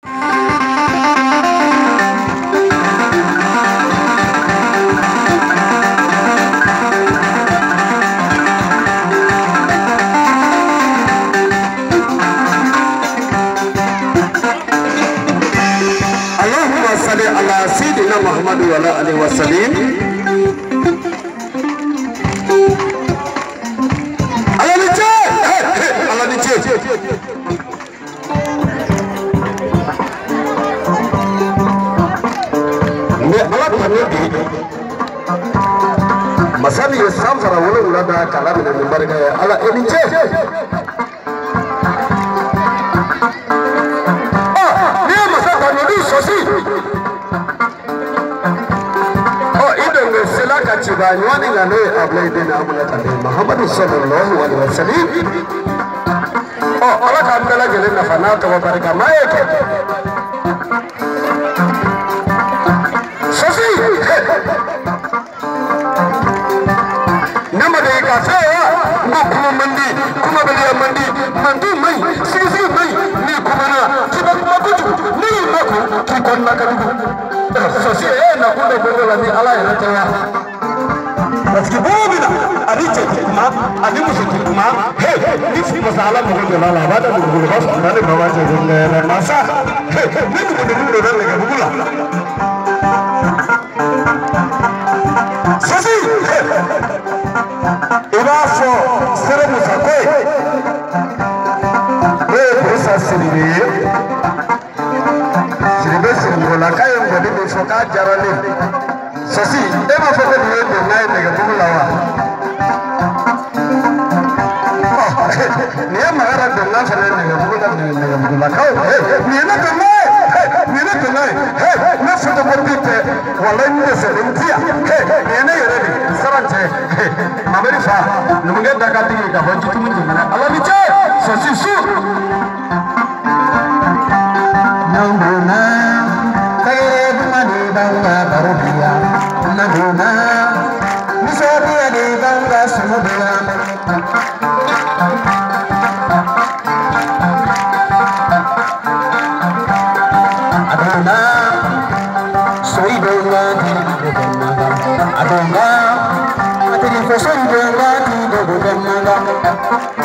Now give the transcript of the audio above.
على سيدنا محمد وعلى آله وسلم على نجي مسالي السامسرة ولا ولا كلام من المبارك على نجي ليه مسافة نبي سوسي Cibani wani ngane ablay dina amulata Muhammad sallallahu alaihi wasallam ala kambela gele na fanata wa baraka maeke sofi nama de kafe ko kuma mandi kuma baliya mandi mandu mai sisi mai ni kuma na kiba kuma kuju ni mako ki konna kadu sofi na kundo bola ni ala ya tawa Parce bobina ariche kuma animu kuma hey nifu masala mugo la bada mugo bas ndale bawaje ngene masa hey niku mugo ndale ga bugula sasi ibafo sere musakwe pesa siribe siribe la kayo ngode foka jarale sasi ema foka ni ndo nae daga bugulawa ni magara da na fara daga bugula kawo ni na da nae ni na da nae na foka korbite wallahi ne salintiya ni ne yare ni sarance mamari fa numunge daga dinga ga banji tumun dinga Allah ni ce sasi su nambuna kagere bumani banga barubiya nambuna misobiya de banga sumubiya aduna soy benga aduna atiri fosori benga ti do benga